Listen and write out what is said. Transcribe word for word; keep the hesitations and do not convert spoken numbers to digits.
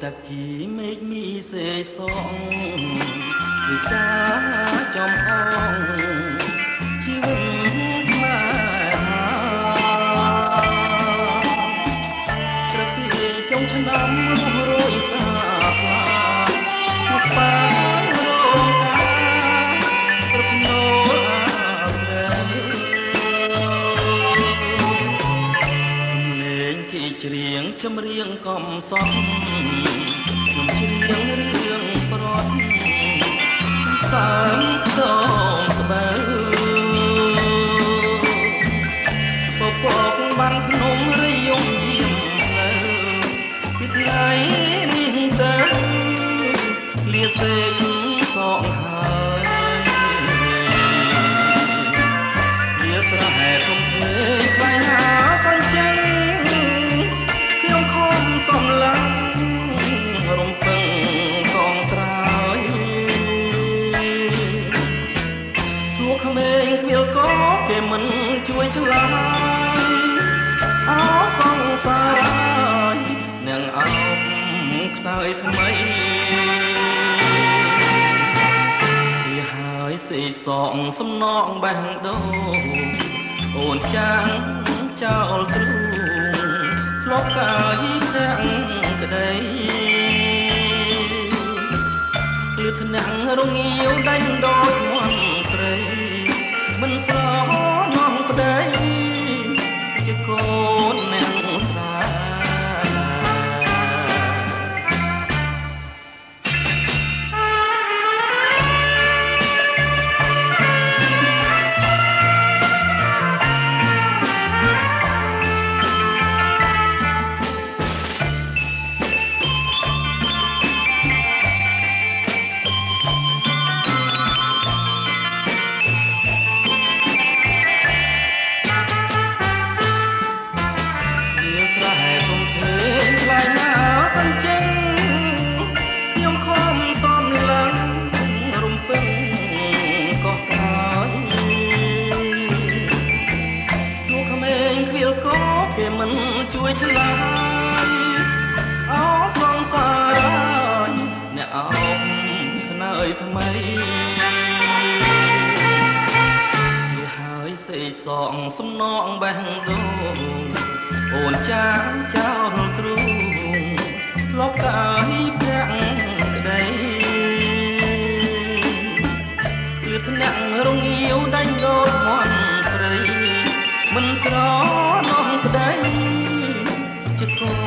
សាគីមេឃមីសេសងវិចាចំអងជីវិតខ្មែរប្រទីចុងឆ្នាំរយសាផ្លាមកប៉ារងការប្រភ្នូអាព្រែសំលេងគេច្រៀងចម្រៀងកំសត់ខ្ញុំច្រៀងរឿងប្រត់សើមខ្ទមស្បៅពពកបានភ្នំរយំយាមផ្លូវពីថ្ងៃនេះទៅលាសេងសងហើយវាស្រែធំភ្លេងខ្លាំងណាស់កញ្ចឹងខ្ញុំខំសំឡាំងរំពឹងកងត្រើយសួរក្មេងគ្មានក៏គេមិនជួយឆ្លើយអោសង្សារនឹងអោខ្នើយថ្មីវាហើយសេសងសំណងបេះដូងអូនចាងចោលទ្រូងធ្លាប់កាយធាក់ក្ដីលឺថ្នាំងរងាវដេញដូចមន់ស្រីមិនស្រណងប្ដីជាកូនអ្នកស្រាគេមិនជួយឆ្លើយអោសងសារអ្នកអោបខ្នើយថ្មីវាហើយសេសងសំណងបេះដូងអូនចាងចោលទ្រូងធ្លាប់កាយប្រាក់ក្ដីលឺថ្នាក់រងាវដេញដូចមន់ស្រីមិនស្រណងប្ដីជាកូ